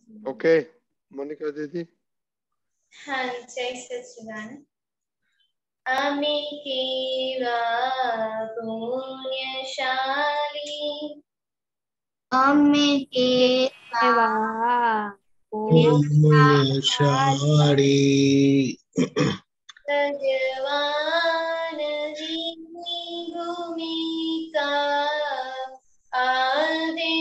Okay Monika दीदी। हाँ जय सच्चिदानंद। अमे केवा पुण्यशाली अमे केवा पुण्यशाली सजवान दीनी भूमिका आदे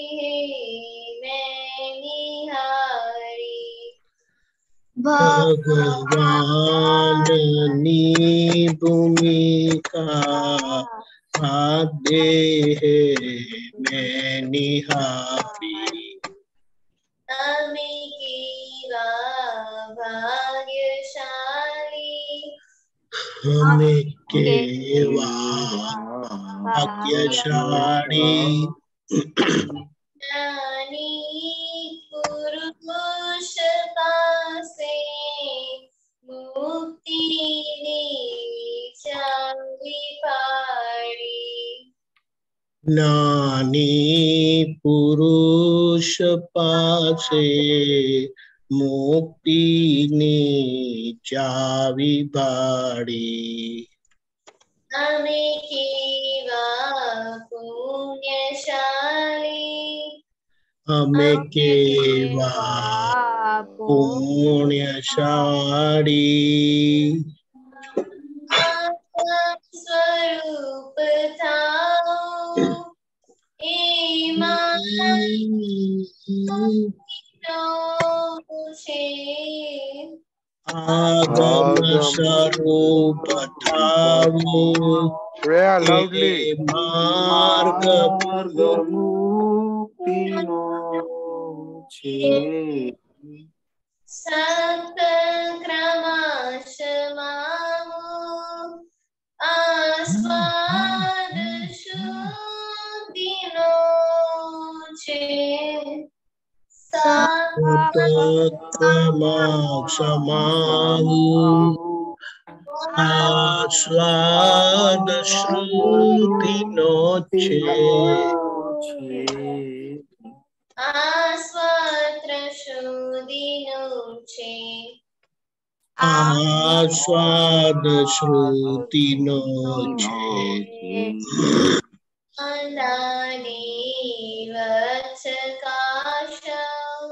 मैं निहारी भगवाननी भूमिका आदे मैं निहारी। अमे केवा भाग्यशाली हमें केवा भाग्यशाली ज्ञानी पुरुष पासे मुक्ति चावी पाड़ी ज्ञानी पुरुष पासे मुक्ति ने चावी भाड़ी। अमे केवा पुण्यशाली हमें केवा पुण्यशाली स्वरूप थाओ आगम स्वरूप थाओ श्रेया लाउडली मार्ग मुक्तिनो छे सत्क्रमाशमामो आस्वाद शुद्धिनो छे क्षमाहु आस्वाद श्रुतिनो छे आस्वाद शुद्धिनो छे आस्वाद श्रुतिनो छे अंदानी वत्सकाशौ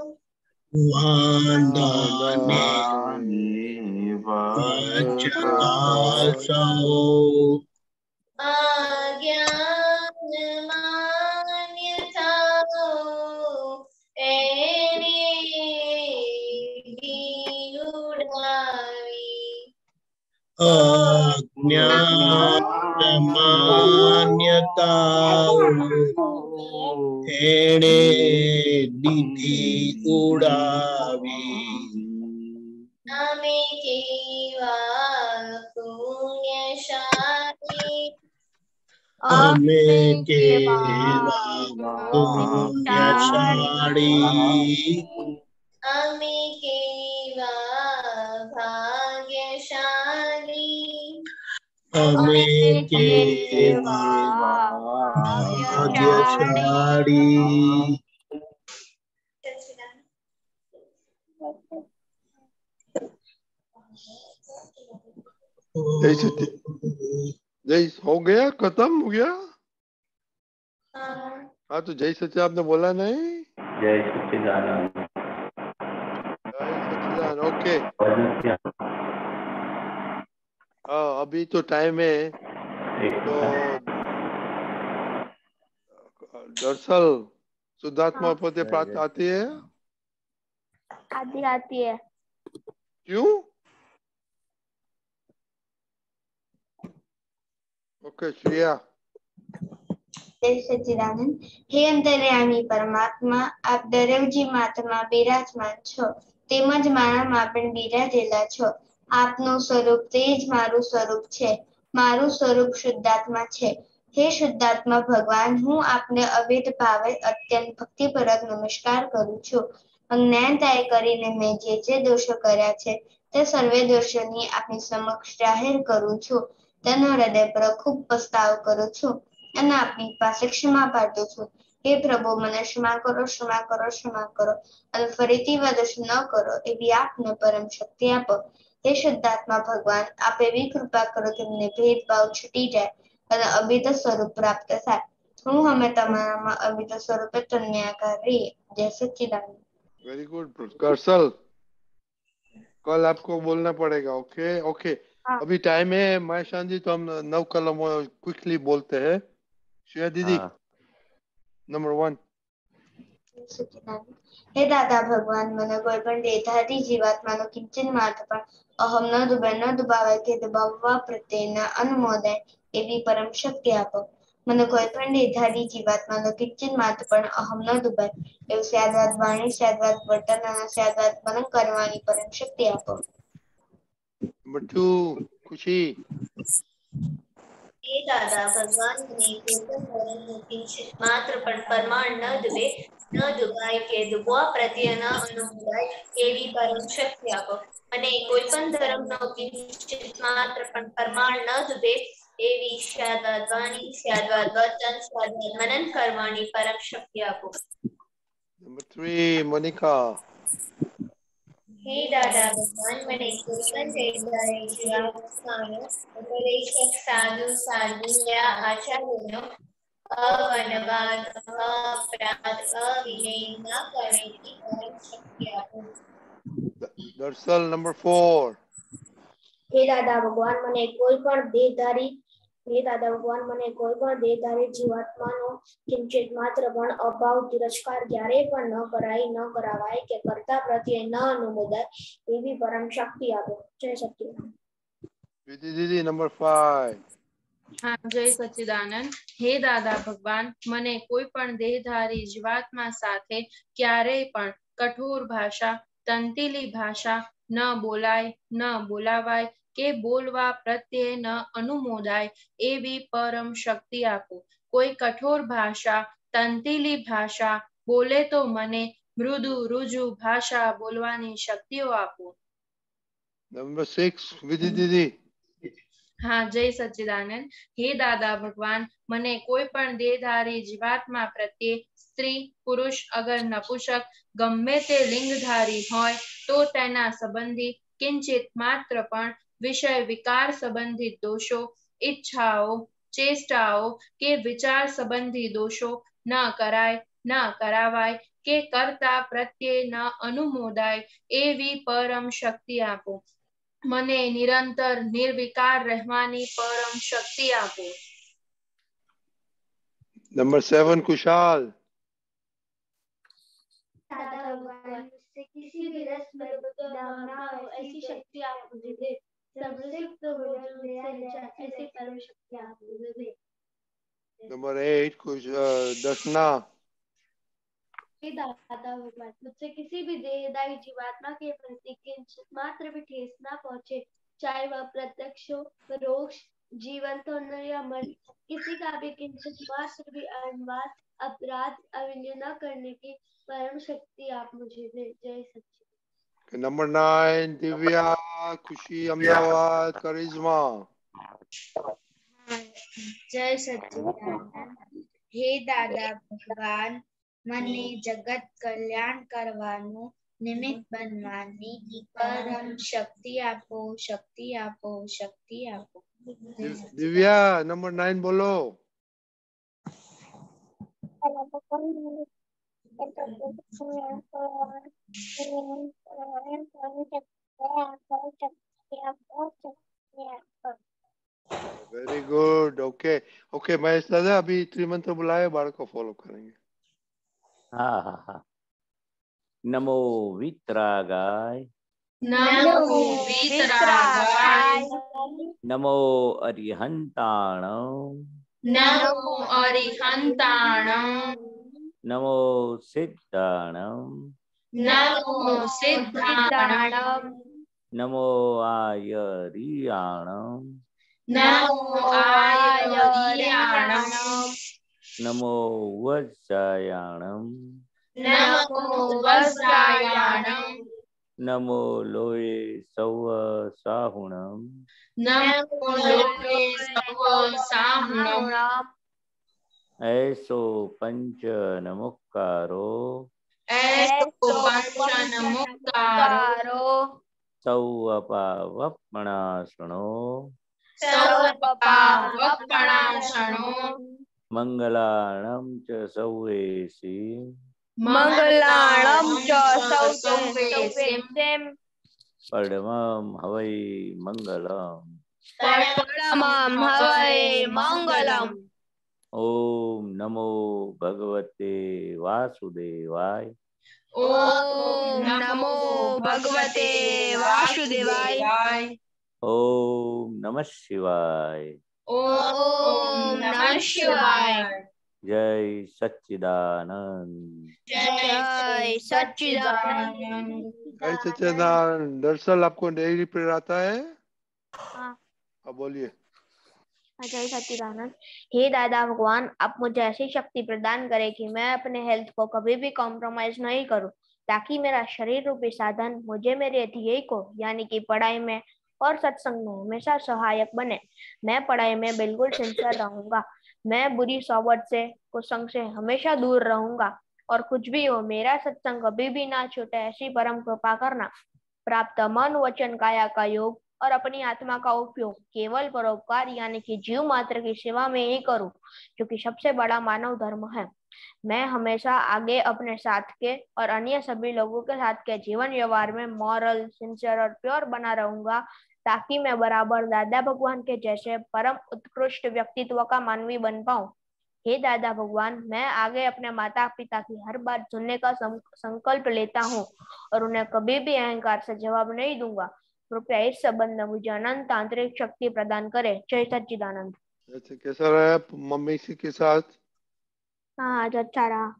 वांदाने वज्रकाशौ अज्ञान मान्यताओ एने उड़ावी अज्ञान मान्यताओ एणे दीधी उड़ावी। अमे केवा पुण्यशाली हमें केवा पुण्यशाली अमे केवा भाग्यशाली हमें केवा भाग्यशाली। जय सच्ची जय हो गया खत्म हो गया। हाँ तो जय सच्ची आपने बोला नहीं। जय सच्चिदानंद। जय सच्चिदानंद ओके। अभी तो टाइम है तो दरअसल शुद्धात्मा पोते प्राप्त आती है आती है। क्यों? ओके श्रेया। जय सच्चिदानंद। हे अंतर्यामी परमात्मा आप દરેક જીવાત્મા બિરાજમાન છો તેમજ મારામાં પણ બિરાજેલા છો। આપનું સ્વરૂપ તે જ મારું સ્વરૂપ છે। મારું સ્વરૂપ શુદ્ધાત્મા છે। હે શુદ્ધાત્મા ભગવાન હું આપને અવેદ ભાવે અત્યંત ભક્તિપૂર્વક નમસ્કાર કરું છું। અજ્ઞાનતાએ કરીને મેં જે દોષો કર્યા છે તે સર્વે દોષોની આપની સમક્ષ જાહેર કરું છું। તેનો હૃદયપૂર્વક ખૂબ પસ્તાવો કરું છું અને આપની પાસે ક્ષમા પ્રાર્થું છું। હે પ્રભુ મને ક્ષમા કરો, ક્ષમા કરો, ક્ષમા કરો અને ફરીથી વાદોષ ન કરો એવી આપને પરમ શક્તિ આપો. હે શુદ્ધાત્મા ભગવાન, આપ એવી કૃપા કરો કે મને ભેદભાવ છૂટી જાય અને અભિત સ્વરૂપ પ્રાપ્ત થાય. હું અમે તમારામાં અભિત સ્વરૂપે તન્યાકારી. જય સच्चिदानंद. वेरी गुड करसल, कल आपको बोलना पड़ेगा. Okay okay. हाँ. अभी टाइम है महेशान जी, तो हम 9 कलम क्विकली बोलते हैं. श्रेया दीदी, हाँ नंबर 1. હે દાદા ભગવાન, મને કોઈ પણ દેહધારી જીવાત્માનો કિંચન માત્ર પણ અહમ ન દુબે ન દુબાવે કે દબાવવા પ્રત્યેના અનુમોદાય એવી પરમ શક્તિ આપો. મને કોઈ પણ દેહધારી જીવાત્માનો કિંચન માત્ર પણ અહમ ન દુબાય એવું સ્યાદવાદ વાણી, સ્યાદવાદ વર્તન અને સ્યાદવાદ મનન કરવાની પરમ શક્તિ આપો. नंबर 2 खुशी. हे दादा भगवान ने कोई પણ કિંચિત માત્ર પણ પરમાણ ન દુબે ન દુબાય કે દુબવા પ્રત્યે ન અનુમોદાય એવી પરમ શક્તિ આપો. અને કોઈ પણ ધર્મનો કિંચિત માત્ર પણ પરમાણ ન દુબે એવી સ્યાદવાદ વાણી, સ્યાદવાદ વચન, સ્યાદવાદ મનન કરવાની પરમ શક્તિ આપો. नंबर 3 मोनिका. हे दादा भगवान, મને કોઈ પણ દેહધારી જીવાત્માનો ઉપદેશક સાધુ સાધ્વીયા આચાર્યનો અવનવાદ, અપરાધ, અવિનય ન કરવાની પરમ શક્તિ આપો. दर्शन नंबर 4. હે દાદા ભગવાન, મને કોઈ પણ દેહધારી જીવાત્માનો કિંચિત માત્ર પણ અભાવ તિરસ્કાર ક્યારેય પણ ન કરાય, ન કરાવાય કે કર્તા પ્રત્યે ન અનુમોદાય એવી પરમ શક્તિ આપો. જય સચ્ચિદાનંદ. विधि दीदी नंबर 5. हाँ, जय सच्चिदानंद. हे दादा भगवान, મને કોઈ પણ દેહધારી જીવાત્મા સાથે ક્યારેય પણ કઠોર ભાષા, તંતીલી ભાષા ન બોલાય, ન બોલાવાય કે બોલવા પ્રત્યે ન અનુમોદાય એવી પરમ શક્તિ આપો. કોઈ કઠોર ભાષા, તંતીલી ભાષા બોલે તો મને મૃદુ રુજુ ભાષા બોલવાની શક્તિઓ આપો. नंबर 6 विधि दीदी. હા, જય સચ્ચિદાનંદ. હે દાદા ભગવાન, મને કોઈ પણ દેહધારી જીવાત્મા પ્રત્યે સ્ત્રી, પુરુષ અગર નપુંસક ગમે તે લિંગધારી હોય તો તેના સંબંધી કિંચિત માત્ર પણ વિષય વિકાર સંબંધિત દોષો, ઈચ્છાઓ, ચેષ્ટાઓ કે વિચાર સંબંધી દોષો ન કરાય, ન કરાવાય કે કર્તા પ્રત્યે ન અનુમોદાય એવી પરમ શક્તિ આપો. મને નિરંતર નિર્વિકાર રહેવાની પરમ શક્તિ આપો. नंबर 7 कुशाल. दादा भगवान, मुझसे किसी भी रस में बदलाव ना हो ऐसी शक्ति आप मुझे दे. सर्वशक्त हो जो मेरा निजा ऐसी परम शक्ति आप मुझे दे. नंबर 8 दर्शना. हे दादा भगवान, मुझसे किसी भी देहदारी जीवात्मा के प्रति किंचित मात्र भी ठेस ना पहुंचे, चाहे वह प्रत्यक्ष हो, परोक्ष, जीवंत हो या मर. किसी का भी किंचित मात्र भी अनुवाद, अपराध, अविनय न करने की परम शक्ति आप मुझे दे. जय सच्चिदानंद. नंबर 9 दिव्या, खुशी, अमदावाद, करिश्मा. जय सच्चिदानंद. हे दादा भगवान, મને જગત કલ્યાણ કરવાનું નિમિત્ત બનવાની પરમ શક્તિ આપો, શક્તિ આપો, શક્તિ આપો. दिव्या नंबर 9 बोलो. Very good. Okay okay Mahesh dada, अभी त्रिमंत्र बुलाए, बाढ़ को फॉलो करेंगे. हाँ हाँ हाँ. नमो वितरागाय, નમો વિતરાગાય, नमो अरिहंताणं, નમો અરિહંતાણં, नमो सिद्धाणं, નમો સિદ્ધાણં, नमो आयरियाणं, નમો આયર્યાણં, नमो वज्रायाणं, નમો વજ્રાયાણં, नमो लोये सव साहुणं, નમો લોકે સવ સાહુણં, ऐसो पंचन मुक्कारो ऐसो पंचन मुक्तारो सौवपावपणासणो सौवपावपणासणो मंगलाणं च सौवेसि मंगलाणं च सौवेसिं परमं हवै मंगलम् परमं हवै मंगलम्। ओम नमो भगवते वासुदेवाय। ओम नमो भगवते वासुदेवाय। ओम नमः शिवाय। ओम नमः शिवाय। जय सच्चिदानंद। जय सच्चिदानंद। जय सच्चिदानंद। दरअसल आपको डेयरी प्रेयर आता है? हाँ। अब बोलिए। जय सच्चिदानंद। हे दादा भगवान, आप मुझे ऐसी शक्ति प्रदान करें कि मैं अपने हेल्थ को कभी भी कॉम्प्रोमाइज नहीं करूं, ताकि मेरा शरीर रूपी साधन मुझे मेरे ध्येय को यानी कि पढ़ाई में और सत्संग में हमेशा सहायक बने। मैं पढ़ाई में बिल्कुल सिंसियर रहूंगा। मैं बुरी सोबत से कुसंग से हमेशा दूर रहूंगा, और कुछ भी हो मेरा सत्संग कभी भी ना छूटे, ऐसी परम कृपा करना। प्राप्त मन वचन काया का योग और अपनी आत्मा का उपयोग केवल परोपकार यानी कि जीव मात्र की सेवा में ही करूं, जो कि सबसे बड़ा मानव धर्म है। मैं हमेशा आगे अपने साथ के और अन्य सभी लोगों के साथ के जीवन व्यवहार में मॉरल, सिंसियर और प्योर बना रहूंगा, ताकि मैं बराबर दादा भगवान के जैसे परम उत्कृष्ट व्यक्तित्व का मानवी बन पाऊं। हे दादा भगवान, मैं आगे अपने माता पिता की हर बात सुनने का संकल्प लेता हूँ और उन्हें कभी भी अहंकार से जवाब नहीं दूंगा। कृपया इस संबंध में मुझे अनंत आंतरिक शक्ति प्रदान करे। जय सच्चिदानंद। अच्छा, कैसा रहा मम्मी जी के साथ? हाँ, आज अच्छा रहा।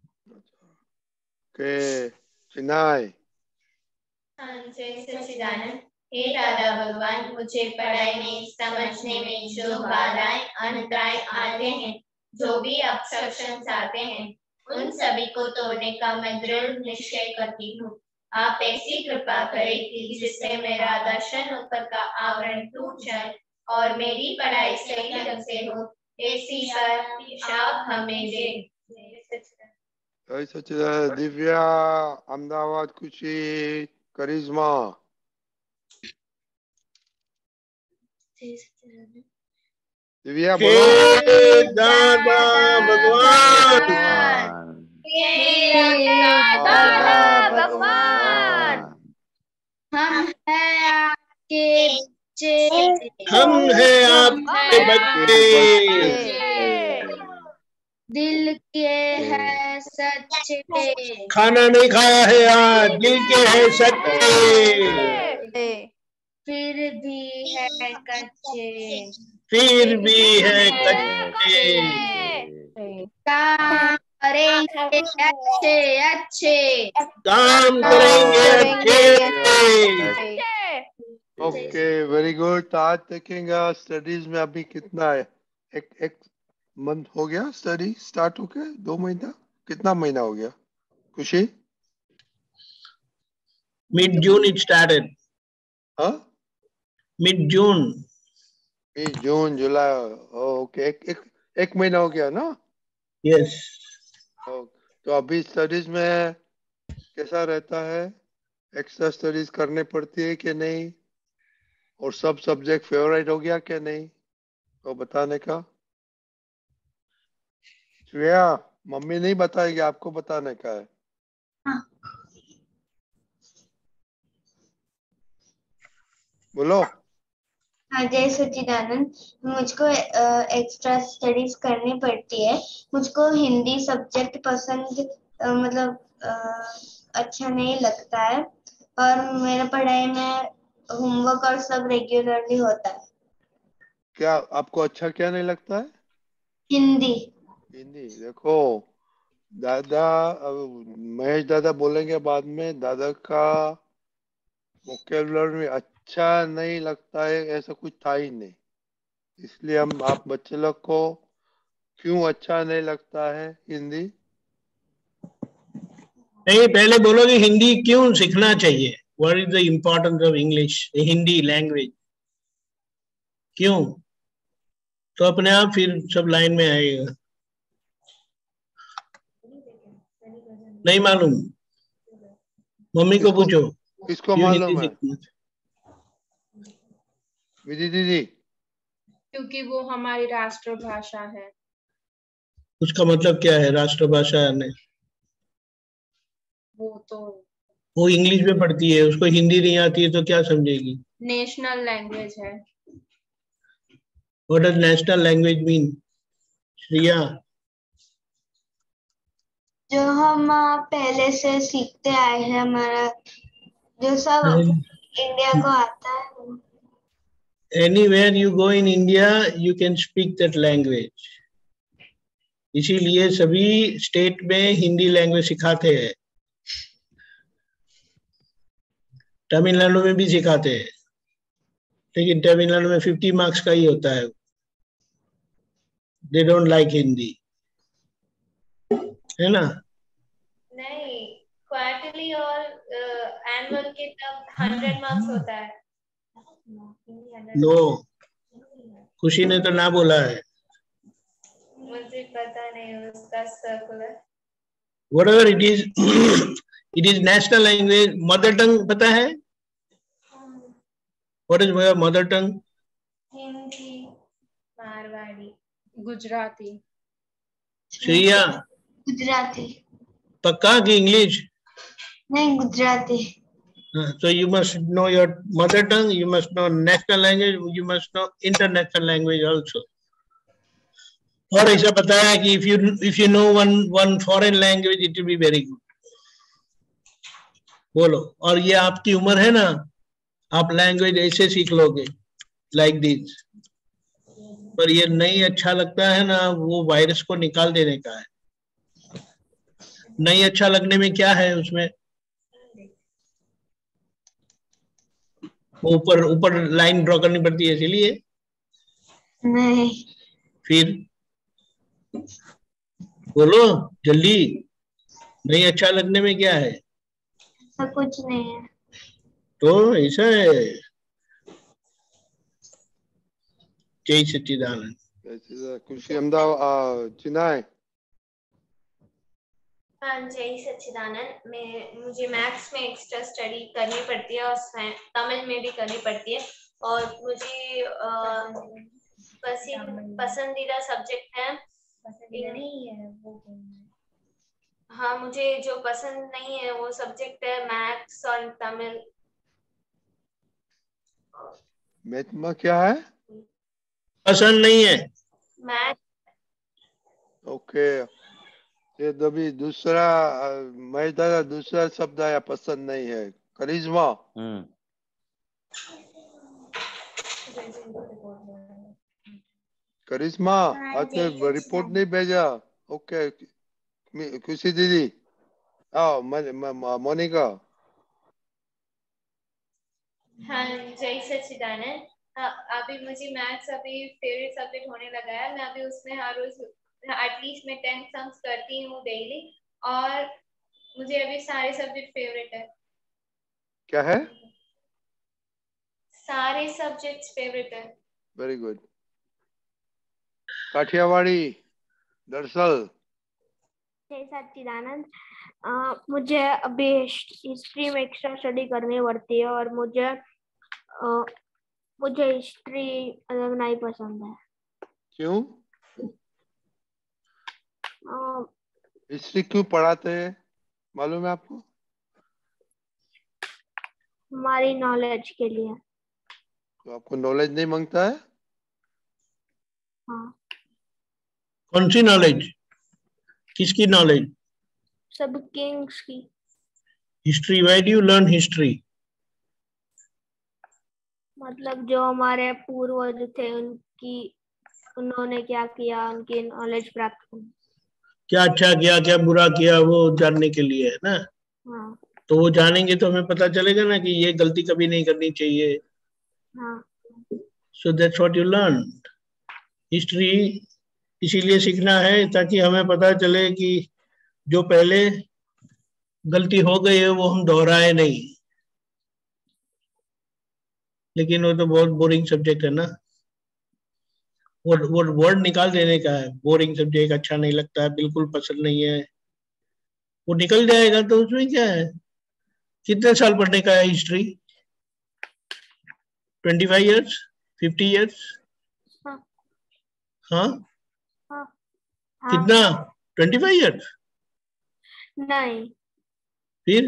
के चिनाई। जय सच्चिदानंद। हे दादा भगवान, मुझे पढ़ाई में समझने में जो बाधाएं अंतराय आते हैं, जो भी ऑब्स्ट्रक्शंस आते हैं, उन सभी को तोड़ने का मैं दृढ़ निश्चय करती हूँ। आप ऐसी कृपा करें कि जिससे मेरा दर्शन ऊपर का आवरण टूट जाए और मेरी पढ़ाई सही ढंग से हो, ऐसी आप हमें दे। जय सच्चिदानंद। दिव्या, अहमदाबाद, खुशी, करिश्मा। दिव्या बोलो। दादा भगवान। दादा भगवान। हम हैं आपके बच्चे। हम हैं आपके बच्चे। दिल के हैं सच्चे। खाना नहीं खाया है आज, दिल के हैं सच्चे। फिर भी है कच्चे। फिर भी है कच्चे। काम करेंगे अच्छे अच्छे। काम करेंगे अच्छे। Okay, very good. तो आज देखेंगे स्टडीज में अभी कितना है। एक मंथ हो गया स्टडी स्टार्ट होके? 2 महीना? कितना महीना हो गया खुशी? Mid June it started. हाँ, Mid June. जून, जुलाई। ओके, एक महीना हो गया ना? Yes. तो अभी स्टडीज में कैसा रहता है? एक्स्ट्रा स्टडीज करने पड़ती है कि नहीं? और सब सब्जेक्ट फेवरेट हो गया कि नहीं, तो बताने का। श्रेया, मम्मी नहीं बताएगी, आपको बताने का है। बोलो। हाँ, जय सच्चिदानंद। मुझको एक्स्ट्रा स्टडीज करनी पड़ती है। मुझको हिंदी सब्जेक्ट पसंद मतलब अच्छा नहीं लगता है, और मेरा पढ़ाई में होमवर्क और सब रेगुलरली होता है। क्या आपको अच्छा क्या नहीं लगता है? हिंदी। हिंदी। देखो दादा, महेश दादा बोलेंगे बाद में, दादा का वोकैबुलरी में अच्छा नहीं लगता है ऐसा कुछ था ही नहीं। इसलिए हम आप बच्चे लोग को क्यों अच्छा नहीं लगता है हिंदी? नहीं, पहले बोलो कि हिंदी क्यों सीखना चाहिए। What is the importance of English, Hindi language? क्यों? तो अपने आप फिर सब लाइन में आएगा। नहीं मालूम, मम्मी को पूछो किसको क्यों मालूम हिंदी है? सीखना। विधि दीदी, क्योंकि वो हमारी राष्ट्रभाषा है। उसका मतलब क्या है राष्ट्रभाषा ने? वो इंग्लिश में पढ़ती है, उसको हिंदी नहीं आती है तो क्या समझेगी? नेशनल लैंग्वेज है। What does national language mean? Shriya, जो हम पहले से सीखते आए हैं, हमारा जो सब इंडिया को आता है। anywhere you go in India you can speak that language. इसीलिए सभी स्टेट में हिंदी लैंग्वेज सिखाते हैं, तमिलनाडु में भी सिखाते हैं, लेकिन तमिलनाडु में 50 मार्क्स का ही होता है, दे डोंट लाइक हिंदी, है ना? नहीं, क्वार्टरली और एनुअल के तब 100 मार्क्स होता है। नो, खुशी ने तो ना बोला है। मुझे पता नहीं उसका circular. Whatever it is, it is national language. Mother tongue पता है? What is mother tongue? Hindi, Marwari, Gujarati. Shreya, Gujarati. पक्का कि इंग्लिश? नहीं, Gujarati. So you must know your mother tongue, you must know national language, you must know international language also. और ऐसा पता है कि if you know one foreign language, it will be very good. बोलो, और ये आपकी उम्र है ना, आप लैंग्वेज ऐसे सीख लोगे like this. पर ये नहीं अच्छा लगता है ना, वो वायरस को निकाल देने का है। नहीं अच्छा लगने में क्या है उसमें? ऊपर ऊपर लाइन ड्रॉ करनी पड़ती है इसीलिए। नहीं, फिर बोलो जल्दी, नहीं अच्छा लगने में क्या है? ऐसा कुछ नहीं है। तो ऐसा है। जय सच्चिदानंद। खुशी अहमदाबाद चिनाई। हाँ, जय सच्चिदानंद। मुझे मैथ्स में एक्स्ट्रा स्टडी करनी पड़ती है और तमिल में भी करनी पड़ती है, और मुझे पसंदीदा सब्जेक्ट है नहीं है वो। हाँ, मुझे जो पसंद नहीं है वो सब्जेक्ट है मैथ्स और तमिल। मैथ में क्या है? पसंद नहीं है मैथ। ओके, ये दबी दूसरा मैं दादा दूसरा शब्द आया पसंद नहीं है, करिश्मा। करिश्मा आज रिपोर्ट नहीं भेजा। ओके, खुशी दीदी, आओ मोनिका। हाँ, जय सच्चिदानंद। अभी मुझे मैथ्स अभी फेवरेट सब्जेक्ट होने लगा है। मैं अभी उसमें हर रोज एटलीस्ट मैं 10 सम्स करती हूँ डेली, और मुझे अभी सारे सब्जेक्ट फेवरेट है। क्या है? सारे सब्जेक्ट्स फेवरेट है। Very good. काठियावाड़ी दरअसल। जय सच्चिदानंद। मुझे अभी हिस्ट्री में एक्स्ट्रा स्टडी करनी पड़ती है, और मुझे हिस्ट्री नहीं पसंद है। क्यों? हिस्ट्री क्यों पढ़ाते हैं मालूम है आपको? हमारी नॉलेज के लिए। तो आपको नॉलेज नहीं मांगता है? हाँ। कौन सी नॉलेज? किसकी नॉलेज? सब किंग्स की। History. Why do you learn history? मतलब जो हमारे पूर्वज थे उन्होंने क्या किया, उनकी नॉलेज प्राप्त करनी। क्या अच्छा किया, क्या बुरा किया, वो जानने के लिए है ना। हाँ। तो वो जानेंगे तो हमें पता चलेगा ना कि ये गलती कभी नहीं करनी चाहिए। हाँ। So that's what you learn. History इसीलिए सीखना है ताकि हमें पता चले कि जो पहले गलती हो गई है वो हम दोहराए नहीं। लेकिन वो तो बहुत बोरिंग सब्जेक्ट है ना, वो वर्ड निकाल देने का है। बोरिंग सब्जेक्ट, अच्छा नहीं लगता है, बिल्कुल पसंद नहीं है, वो निकल जाएगा तो उसमें क्या है। कितने साल पढ़ने का है हिस्ट्री? 25 years, 50 years? हाँ हाँ, हाँ हाँ कितना? 25 years? नहीं, फिर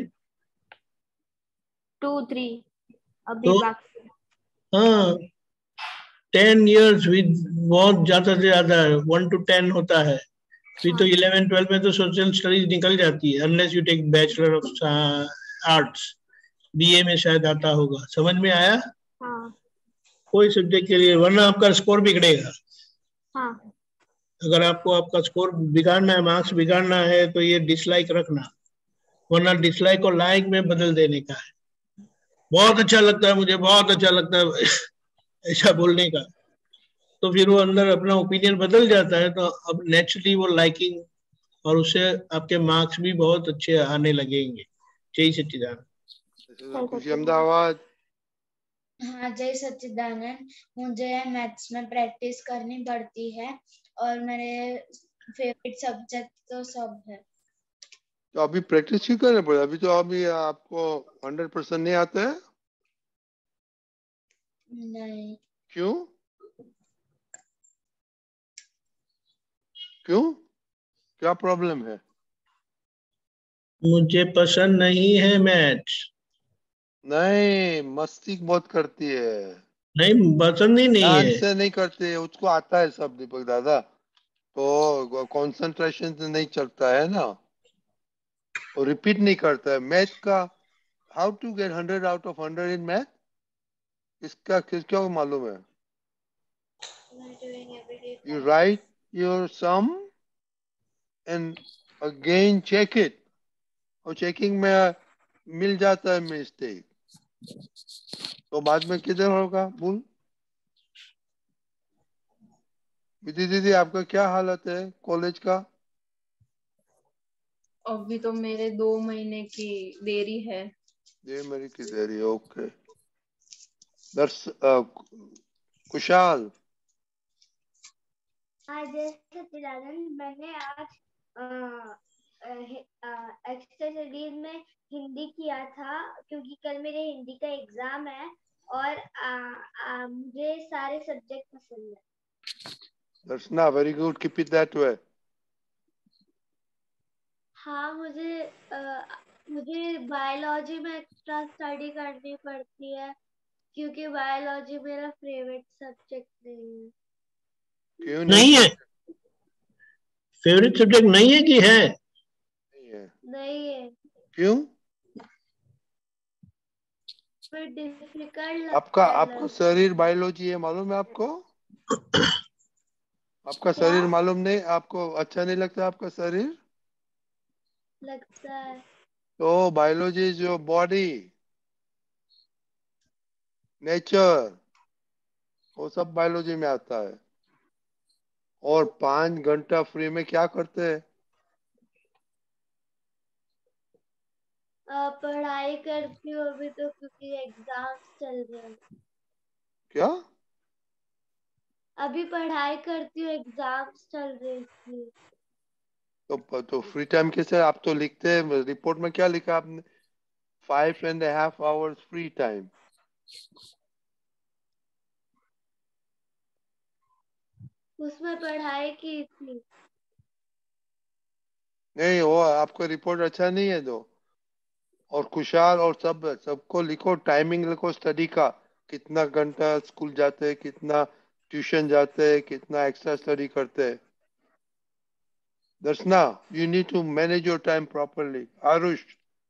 2 3 अभी तो बाकी। हाँ, 10 years विद बहुत ज्यादा से ज्यादा 1 to 10 होता है। फिर तो 11 12 में तो सोशल स्टडीज निकल जाती है, unless you take bachelor of arts. BA में शायद आता होगा। समझ में आया? हाँ कोई सब्जेक्ट के लिए, वरना आपका स्कोर बिगड़ेगा। हाँ अगर आपको आपका स्कोर बिगाड़ना है, मार्क्स बिगाड़ना है, तो ये डिसलाइक रखना, वरना डिसलाइक को लाइक में बदल देने का है। बहुत अच्छा लगता है मुझे, बहुत अच्छा लगता है ऐसा बोलने का, तो फिर वो अंदर अपना ओपिनियन बदल जाता है, तो अब नेचुरली वो लाइकिंग, और उससे आपके मार्क्स भी बहुत अच्छे आने लगेंगे। जय सच्चिदानंद। खुशी अहमदाबाद। हाँ जय सच्चिदानंद। मुझे मैथ्स में प्रैक्टिस करनी पड़ती है और मेरे फेवरेट सब्जेक्ट तो सब है। तो अभी प्रैक्टिस क्यों करना पड़ेगा? अभी तो अभी आपको 100% नहीं आता है। नहीं। क्यों? क्यों? क्या प्रॉब्लम है? मुझे पसंद नहीं है मैथ्स। नहीं, मस्ती बहुत करती है, नहीं, पसंद ही नहीं ध्यान है। से नहीं करते। उसको आता है सब दीपक दादा, तो कंसंट्रेशन से नहीं चलता है ना, वो रिपीट नहीं करता है मैथ का। How to get 100 out of 100 in math? इसका किसको मालूम है? You write your sum and again check it, और चेकिंग में मिल जाता है मिस्टेक, तो बाद में किधर होगा भूल? विधि दीदी, आपका क्या हालत है कॉलेज का? अभी तो मेरे 2 महीने की देरी है। ये मेरी की देरी, ओके। दर्श कुशाल। आज जैसे सच्चिदानंद, मैंने आज एक्स्ट्रा स्टडीज में हिंदी किया था क्योंकि कल मेरे हिंदी का एग्जाम है और मुझे सारे सब्जेक्ट पसंद है। Darshana, very good, keep it that way. हाँ, मुझे बायोलॉजी में एक्स्ट्रा स्टडी करनी पड़ती है क्योंकि बायोलॉजी मेरा फेवरेट सब्जेक्ट नहीं है। क्यों नहीं है? फेवरेट सब्जेक्ट नहीं है कि है? नहीं है। नहीं है, क्यों? फिर डिफिकल्ट आपका लगता है आपका शरीर बायोलॉजी है, मालूम है आपको? आपका क्या शरीर मालूम नहीं? आपको अच्छा नहीं लगता आपका शरीर? लगता है? तो biology is your body, nature, वो सब बायोलॉजी में आता है। और 5 घंटा फ्री में क्या करते हैं? पढ़ाई करती हूँ अभी तो क्योंकि एग्जाम्स चल रहे हैं। क्या? अभी पढ़ाई करती हूँ, एग्जाम्स चल रहे हैं। तो फ्री टाइम कैसे? आप तो लिखते हैं रिपोर्ट में, क्या लिखा आपने? 5.5 hours फ्री टाइम। उसमें पढ़ाई की थी। नहीं, वो आपको रिपोर्ट अच्छा नहीं है तो। और कुशाल और सबको लिखो, टाइमिंग लिखो स्टडी का, कितना घंटा स्कूल जाते हैं, कितना ट्यूशन जाते हैं, कितना एक्स्ट्रा स्टडी करते हैं। Darshana, you need to manage your time properly. Aarush.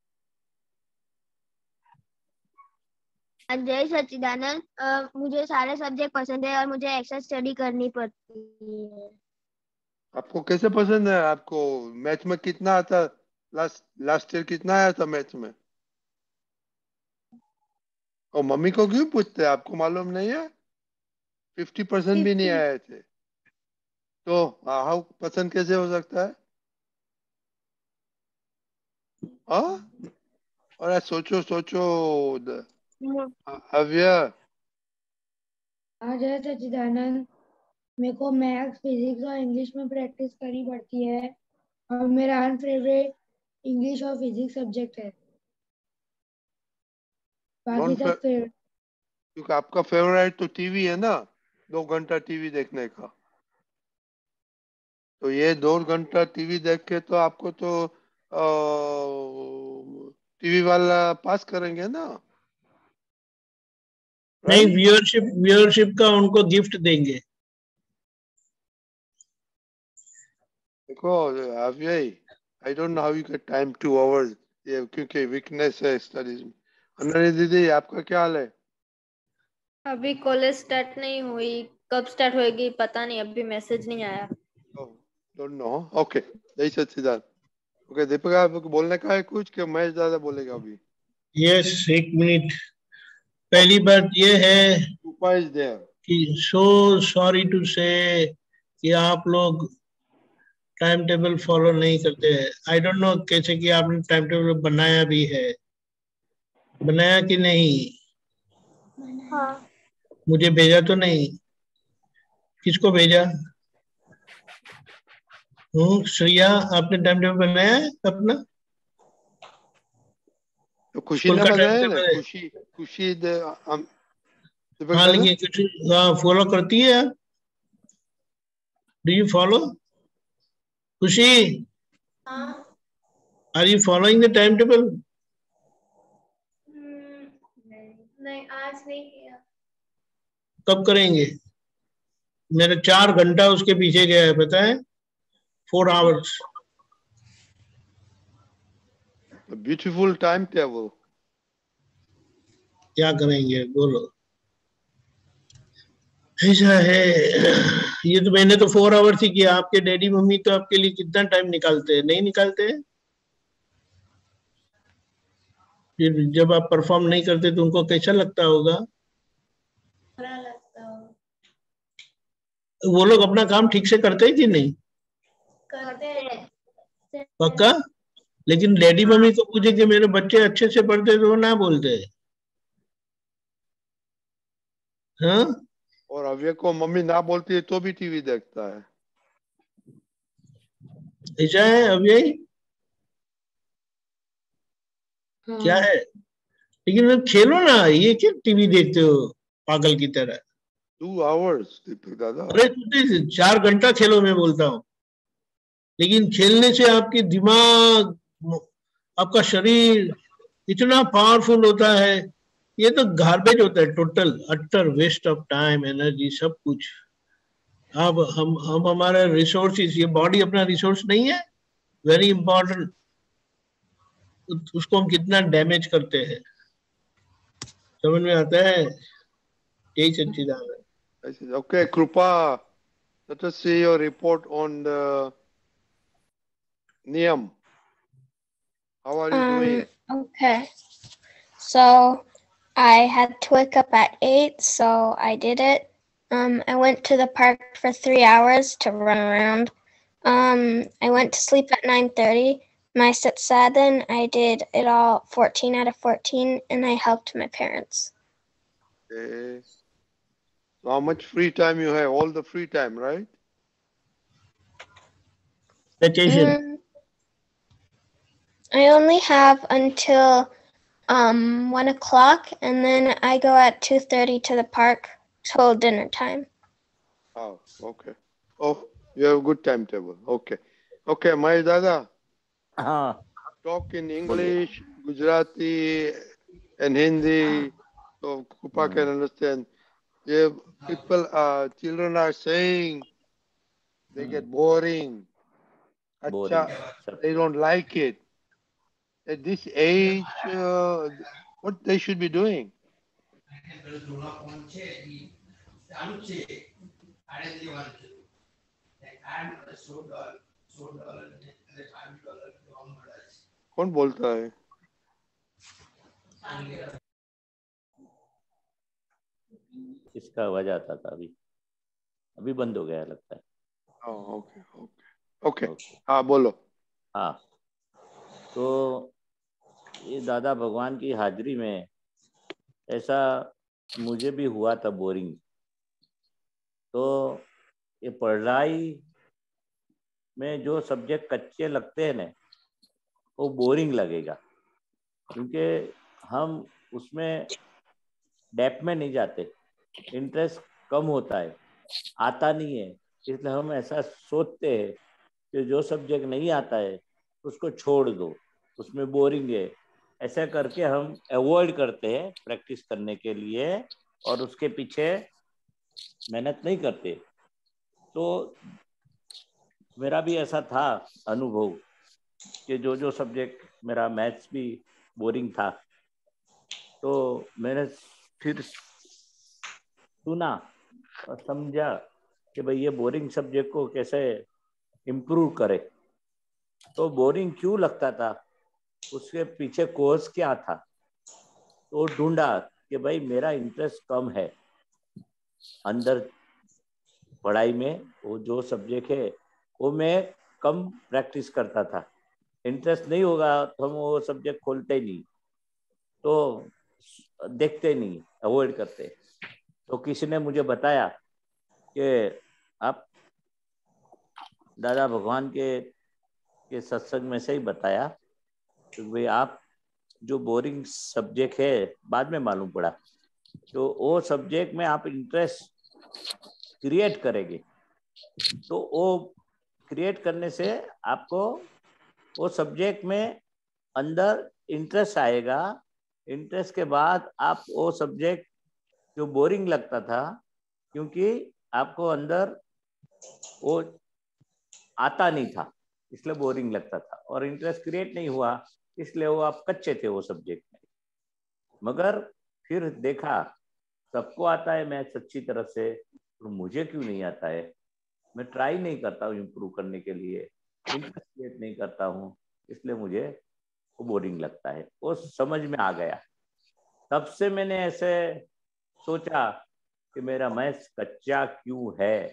जय सच्चिदानंद, मुझे सारे सब्जेक्ट पसंद है और मुझे एक्स्ट्रा स्टडी करनी पड़ती है। आपको कैसे पसंद है? आपको मैथ में कितना आता? लास्ट लास्ट ईयर कितना आया था मैथ में? और मम्मी को क्यों पूछते हैं? आपको मालूम नहीं है? 50% भी नहीं 50। आए थे, तो हाउ पसंद कैसे हो सकता है? हाँ, और सोचो सोचो अव्य। आज है सच्चिदानंद, मेरे को मैथ्स फिजिक्स और इंग्लिश में प्रैक्टिस करनी पड़ती है और मेरा अनफेवरेट इंग्लिश और फिजिक्स सब्जेक्ट है, बाकी नॉन सब फिर क्योंकि आपका फेवरेट तो टीवी है ना, 2 घंटा टीवी देखने का। तो ये 2 घंटा टीवी देख के तो आपको तो टीवी वाला पास करेंगे ना, नहीं, राइट? व्यूअरशिप का उनको गिफ्ट देंगे। देखो आप यही, I don't know how you get time 2 hours, ये क्योंकि वीकनेस है स्टडीज में। अनरी दीदी आपका क्या हाल है? अभी कॉलेज स्टार्ट नहीं हुई, कब स्टार्ट होएगी पता नहीं, अभी मैसेज नहीं आया। Don't know. ओके, जय सच्चिदानंद। ओके दीपिका, आपको बोलने का है कुछ कि महेश दादा बोलेगा अभी? Yes, 1 minute. पहली बात ये है Rupa is there. कि सो सॉरी टू से कि आप लोग टाइम टेबल फॉलो नहीं करते हैं। आई डोंट नो कैसे कि आपने टाइम टेबल बनाया भी है, बनाया कि नहीं? हाँ मुझे भेजा तो नहीं? किसको भेजा? श्रेया, आपने टाइम टेबल बनाया है अपना? तो खुशी स्कूल ने का टाइम बनाया ना, टेबल है? खुशी दीपक हाँ, दादा लेकिन कुछ फॉलो करती है? Do you follow? Khushi, are you following the time table? नहीं, आज नहीं किया। कब करेंगे? मेरा 4 घंटा उसके पीछे गया है, पता है? 4 आवर्स। Beautiful time table. क्या करेंगे बोलो? ऐसा है। ये तो मैंने तो 4 आवर्स ही किया। आपके डैडी मम्मी तो आपके लिए कितना टाइम निकालते हैं? नहीं निकालते हैं। फिर जब आप परफॉर्म नहीं करते तो उनको कैसा लगता होगा? बुरा लगता हो। वो लोग अपना काम ठीक से करते हैं कि नहीं? करते हैं। पक्का? लेकिन डैडी मम्मी को पूछे कि मेरे बच्चे अच्छे से पढ़ते हैं तो वो ना बोलते हैं। हाँ? और अव्य को मम्मी ना बोलती है तो भी टीवी देखता है। ऐसा है अभी? क्या हाँ है? लेकिन खेलो ना, ये क्यों टीवी देखते हो पागल की तरह? 2 आवर्स दीपक दादा। अरे तुझे 4 घंटा खेलो मैं बोलता हूँ, लेकिन खेलने से आपकी दिमाग, आपका शरीर इतना पावरफुल होता है। ये तो गार्बेज होता है, total utter waste of time, energy, सब कुछ। अब हम हमारा रिसोर्सेज, ये बॉडी अपना रिसोर्स नहीं है, वेरी इंपॉर्टेंट। उसको हम कितना डैमेज करते हैं, समझ में आता है? यही सच्चिदानंद। Okay, Krupa, let us see your report on the Niyam. How are you doing? Okay. So I had to wake up at 8, so I did it. I went to the park for 3 hours to run around. I went to sleep at 9:30. My sit sadhan, I did it all 14 out of 14, and I helped my parents. Okay. So how much free time you have? All the free time, right? Vacation. I only have until 1 o'clock, and then I go at 2:30 to the park till dinner time. Oh, okay. Oh, you have a good timetable. Okay. Okay, my dada. Talk in English, Gujarati, and Hindi, so Krupa can understand. Yeah, children are saying they get boring. Boring. They don't like it. At this age, what they should be doing? कौन बोलता है? इसका आवाज आता था, अभी बंद हो गया लगता है। ओके ओके ओके, हाँ बोलो। हाँ, तो ये दादा भगवान की हाजिरी में ऐसा मुझे भी हुआ था बोरिंग। तो ये पढ़ाई में जो सब्जेक्ट कच्चे लगते हैं ना, वो बोरिंग लगेगा, क्योंकि हम उसमें डेप्थ में नहीं जाते, इंटरेस्ट कम होता है, आता नहीं है। इसलिए हम ऐसा सोचते हैं कि जो सब्जेक्ट नहीं आता है उसको छोड़ दो, उसमें बोरिंग है। ऐसा करके हम अवॉइड करते हैं प्रैक्टिस करने के लिए और उसके पीछे मेहनत नहीं करते। तो मेरा भी ऐसा था अनुभव कि जो सब्जेक्ट मेरा मैथ्स भी बोरिंग था, तो मैंने फिर सुना और समझा कि भाई ये बोरिंग सब्जेक्ट को कैसे इम्प्रूव करे। तो बोरिंग क्यों लगता था, उसके पीछे कोर्स क्या था, तो ढूंढा कि भाई मेरा इंटरेस्ट कम है अंदर पढ़ाई में, वो जो सब्जेक्ट है वो मैं कम प्रैक्टिस करता था। इंटरेस्ट नहीं होगा तो हम वो सब्जेक्ट खोलते ही नहीं, तो देखते नहीं, अवॉइड करते। तो किसी ने मुझे बताया कि आप दादा भगवान के सत्संग में से ही बताया कि भाई आप जो बोरिंग सब्जेक्ट है, बाद में मालूम पड़ा, तो वो सब्जेक्ट में आप इंटरेस्ट क्रिएट करेंगे, तो वो क्रिएट करने से आपको वो सब्जेक्ट में अंदर इंटरेस्ट आएगा। इंटरेस्ट के बाद आप वो सब्जेक्ट जो बोरिंग लगता था, क्योंकि आपको अंदर वो आता नहीं था इसलिए बोरिंग लगता था, और इंटरेस्ट क्रिएट नहीं हुआ इसलिए वो आप कच्चे थे वो सब्जेक्ट में। मगर फिर देखा सबको आता है मैथ्स अच्छी तरह से, तो मुझे क्यों नहीं आता है। मैं ट्राई नहीं करता हूँ इम्प्रूव करने के लिए, इंटरेस्ट क्रिएट नहीं करता हूँ, इसलिए मुझे वो बोरिंग लगता है। वो समझ में आ गया, तब से मैंने ऐसे सोचा कि मेरा मैथ्स कच्चा क्यों है,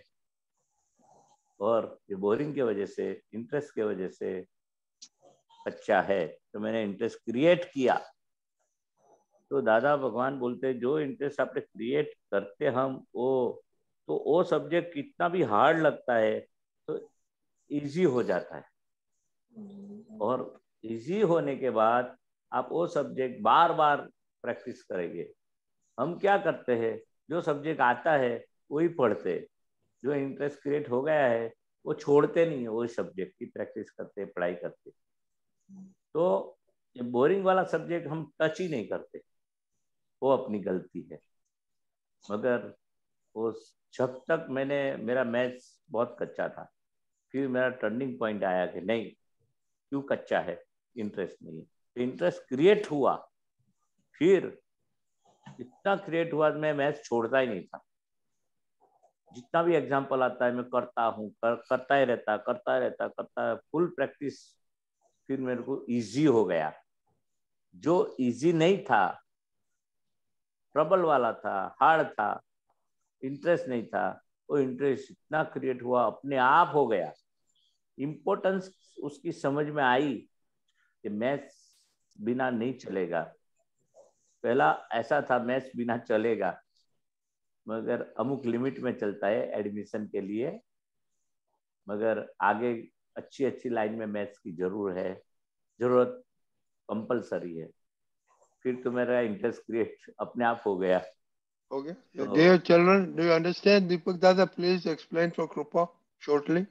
और ये बोरिंग की वजह से, इंटरेस्ट की वजह से कच्चा है। तो मैंने इंटरेस्ट क्रिएट किया। तो दादा भगवान बोलते जो इंटरेस्ट आपने क्रिएट करते हम वो सब्जेक्ट कितना भी हार्ड लगता है तो इजी हो जाता है, और इजी होने के बाद आप वो सब्जेक्ट बार बार प्रैक्टिस करेंगे। हम क्या करते हैं, जो सब्जेक्ट आता है वही पढ़ते, जो इंटरेस्ट क्रिएट हो गया है वो छोड़ते नहीं है, वही सब्जेक्ट की प्रैक्टिस करते, पढ़ाई करते। तो ये बोरिंग वाला सब्जेक्ट हम टच ही नहीं करते, वो अपनी गलती है। मगर वो जब तक मेरा मैथ्स बहुत कच्चा था, फिर मेरा टर्निंग पॉइंट आया कि नहीं, क्यों कच्चा है, इंटरेस्ट नहीं है। तो इंटरेस्ट क्रिएट हुआ, फिर इतना क्रिएट हुआ, मैं मैथ्स छोड़ता ही नहीं था। जितना भी एग्जाम्पल आता है मैं करता हूँ, करता ही रहता, फुल प्रैक्टिस। फिर मेरे को इजी हो गया। जो इजी नहीं था, ट्रबल वाला था, हार्ड था, इंटरेस्ट नहीं था, वो इंटरेस्ट इतना क्रिएट हुआ, अपने आप हो गया। इम्पोर्टेंस उसकी समझ में आई कि मैथ्स बिना नहीं चलेगा। पहला ऐसा था मैथ्स बिना चलेगा, मगर अमुक लिमिट में चलता है एडमिशन के लिए, मगर आगे अच्छी अच्छी लाइन में मैथ्स की जरूरत कंपलसरी है। फिर तो मेरा इंटरेस्ट क्रिएट अपने आप हो गया। Okay. Dear children, do you understand? Deepak Dada, please explain for Krupa shortly.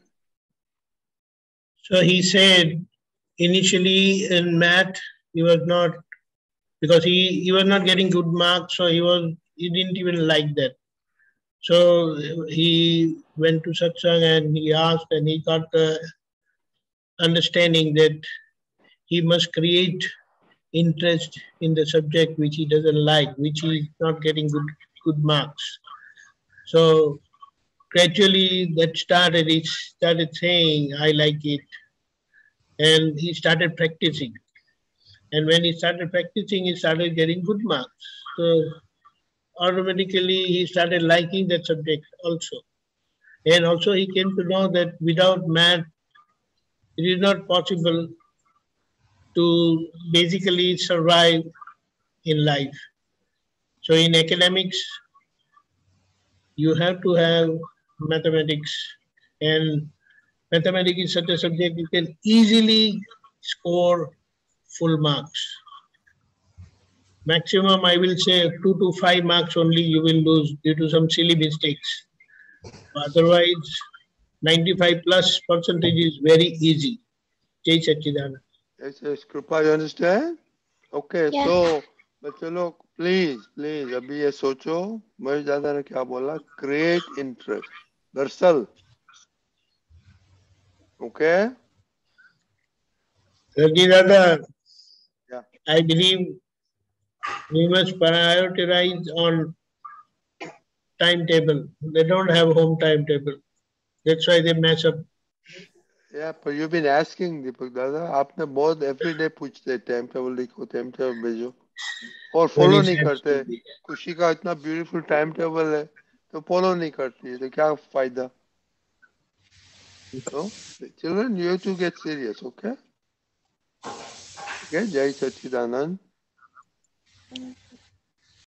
So he said initially in math he was not, because he was not getting good marks, so he didn't even like that. So he went to satsang and he asked, and he got the understanding that he must create interest in the subject which he doesn't like, which he is not getting good marks. So gradually he started saying, I like it. And he started practicing. And when he started practicing, he started getting good marks. So automatically he started liking that subject also. And also he came to know that without math, it is not possible to basically survive in life. So in academics, you have to have mathematics, and mathematics is such a subject you can easily score full marks. Maximum, I will say 2 to 5 marks only you will lose due to some silly mistakes. Otherwise, 95+% is very easy. Jai Sachidanand. Yes, Kripa, you understand? Okay, Yes. so बच्चे लोग please अभी ये सोचो महेश दादा ने क्या बोला, create interest. दरअसल okay Raghi Dada, Yeah. I believe we must prioritize on timetable. They don't have home timetable. That's why they mess up. Yeah, but you've been asking Deepak dada, आपने बहुत एवरीडे पूछते टाइम टेबल लिखो, time table भेजो और follow Very नहीं sad करते. story. खुशी का इतना ब्यूटीफुल टाइम टेबल है तो फॉलो नहीं करती है तो क्या फायदा? So, children, you have to get serious, okay? Okay, Jai Sachidanand.